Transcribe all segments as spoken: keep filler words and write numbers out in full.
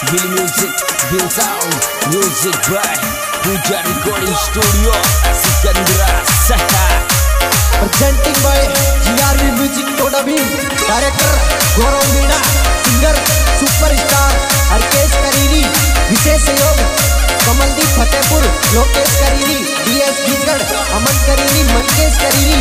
Bill Music, Bill Sound, Music by Puja Recording Studio, Sikandra Saha. Presenting by G R V Music Todabi, Director Gaurav Meena, Singer Superstar Arkesh Karini, विशेष सहयोग Kamaldeep Fatehpur, Lokesh Karini, D S Gijgarh, Aman Karini, Mankesh Karini.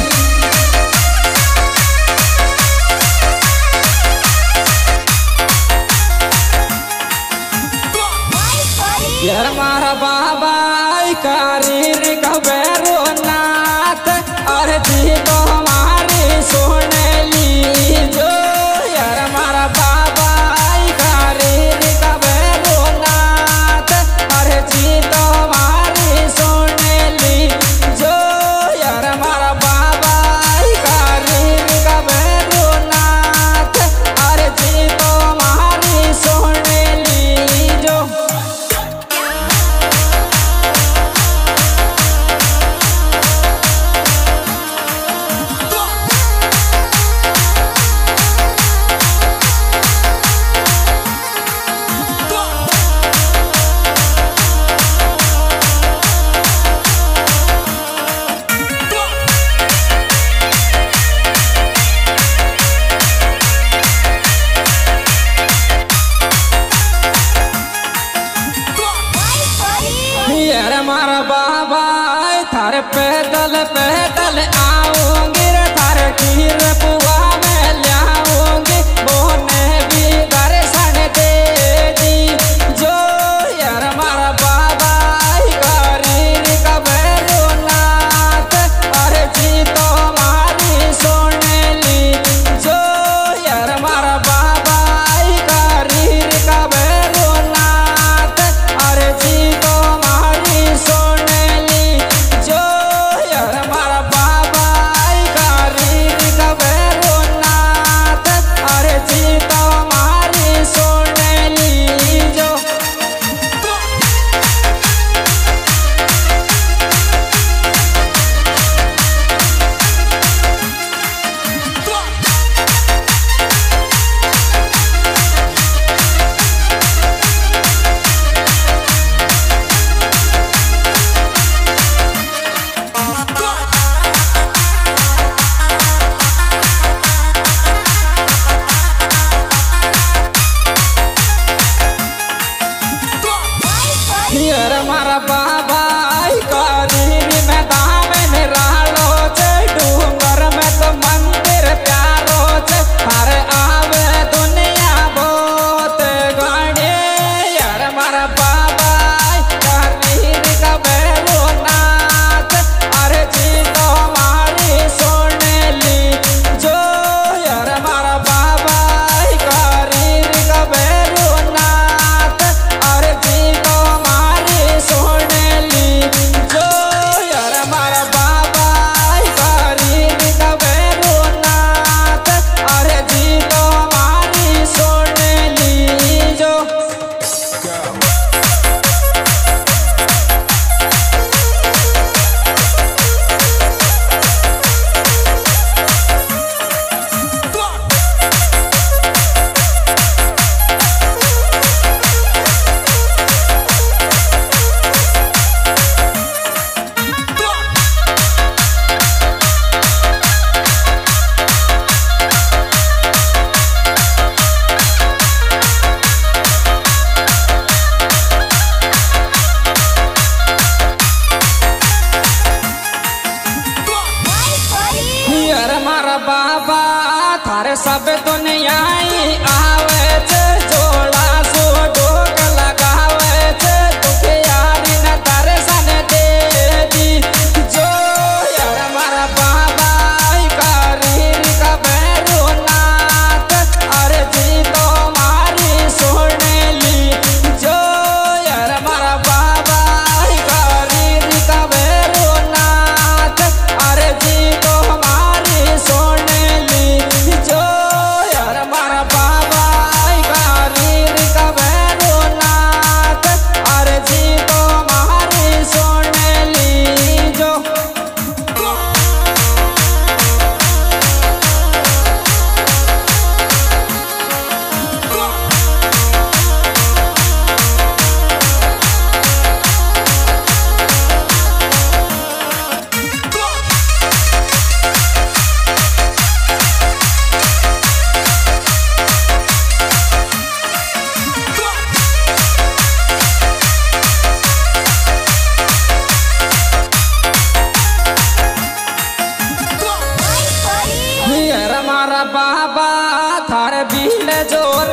यार मारा बाबा करीर कबेरो नाथ, अरे जी तो हमारी सोने ली जो। यार मारा बाबा करीर कबेरो नाथ, अरे जी तो हमारी सोने ली जो। यार मारा बाबा करीर कबेरो नाथ, अरे जी तो हमारी सोने ली जो। यार मारा बाबा थारे पैदल पैदल आऊंगी रे, थारे खीर पुआ में लाऊंगी, बोने भी दर्शन दे दी जो। यार मारा बाबा करीर कबेरो नाथ, अरे जी तो हमारी सोने ली जो। यार मारा बाबा करीर कबेरो नाथ, अरे जी तो सोने ली जो। यार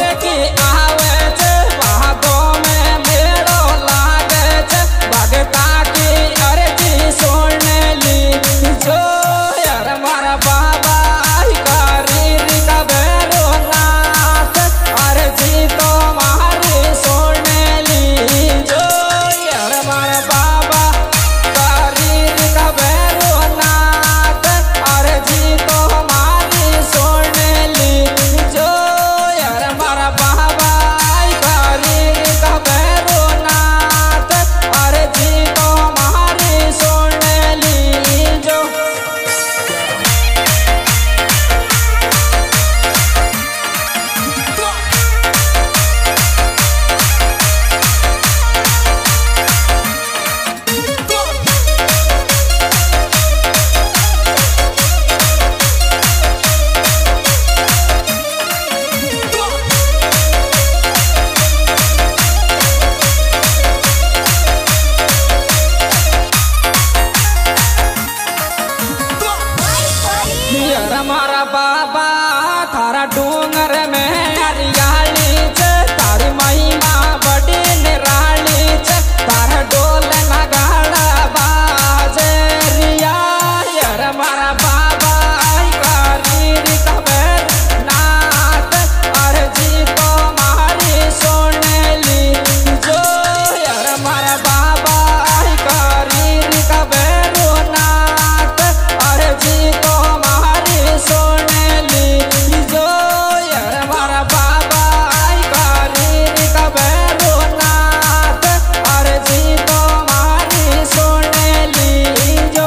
हमारा बाबा थारा डूंगर में हरियाली च तारी महिमा बड़ी निराली च तारा डोल नगाड़ा बाजे रिया यार हमारा बाबा कारी कबर नाथ अर्जी तो मारी सोनेली जो यार हमारा बाबा कारी कबर नाथ अर्जी तो सोनेली जो यार हमारा बाबा कारी कबरो नाथ अर्जी तो मारी सोनेली जो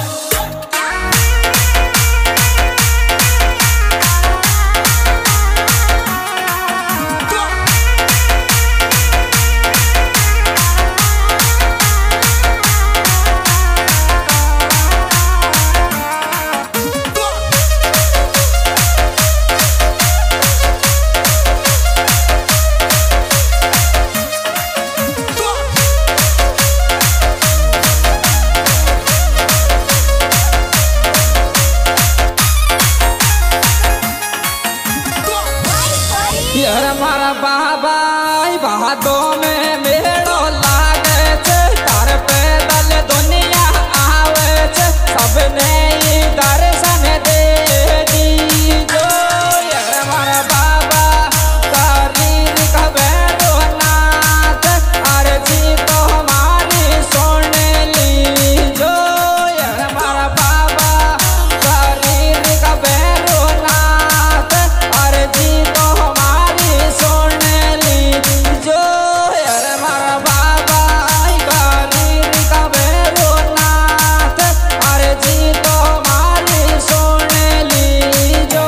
यार हमारा बाबा बहादो में मेड़ो लागे छे तार पैदल दुनिया आवे छे सबने ही दर्शन दे दी जो यार हमारा बाबा कारी कबरो नाथ अर्जी तो हमारी सोनेली जो यार हमारा बाबा कारी कबरो नाथ अर्जी तो सोनेली जो यार हमारा बाबा कारी कबरो नाथ अर्जी तो मारी सोनेली जो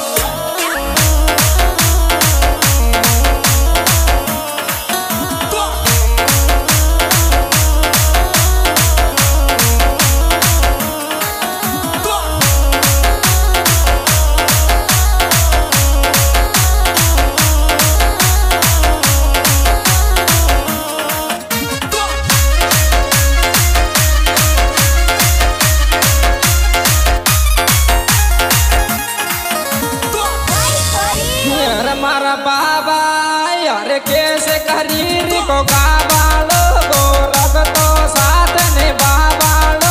यार हमारा बाबा यार कैसे करीर को गावालो गो रब तो साथ ने बाबालो